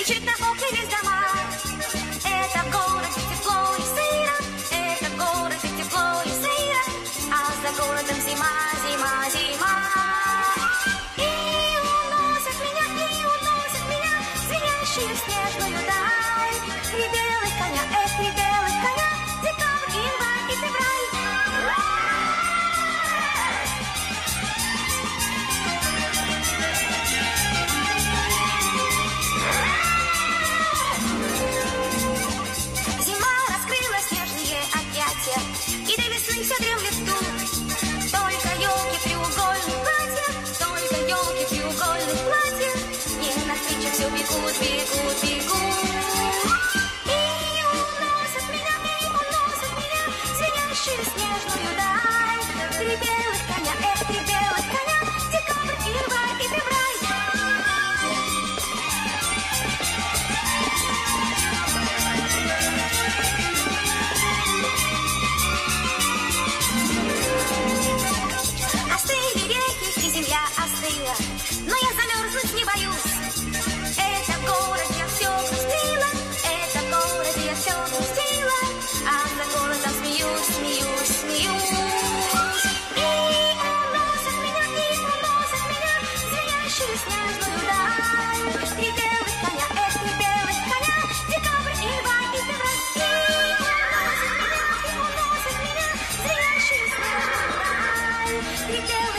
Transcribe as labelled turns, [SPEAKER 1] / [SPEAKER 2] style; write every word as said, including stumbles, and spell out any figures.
[SPEAKER 1] Кричит на окна весь дома. Это в городе тепло и сыро, это в городе тепло и сыро, а за городом зима, зима, зима. И уносят меня, и уносят меня звенящие в снежную даль. Три белых коня, эх, три белых коня, декабрь, январь и февраль. Зима раскрыла снежные объятия, и до весны все дремлет тут. Только елки треугольных платьев, только елки треугольных платьев, мне навстречу все бегут, бегут, бегут. И уносят меня, и уносят меня звенящую снежную даль. Три белых коня, эх, три белых коня, декабрь, январь и февраль. Остыли реки, и земля остыла, но я замерзнуть не боюсь. Это в городе я все грустила, это в городе я все грустила, а за городом смеюсь, смеюсь, смеюсь. И уносят меня, и уносят меня звенящую снежную даль. Три белых коня, эх, три белых коня, декабрь, январь и февраль. И уносят меня, и уносят меня звенящую снежную даль. Три белых